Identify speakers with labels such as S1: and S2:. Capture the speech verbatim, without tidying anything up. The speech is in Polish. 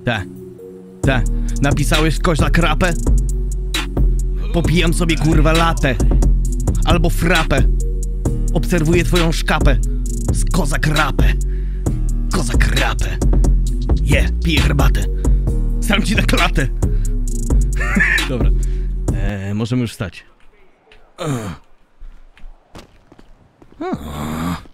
S1: Te. Te. Napisałeś kozak rapę? Popijam sobie kurwa latę. Albo frapę. Obserwuję twoją szkapę. Z kozak rapę. Kozak rapę. Je, yeah, piję herbatę. Sam ci na klatę. Dobra. Eee, możemy już wstać. Uh. Uh.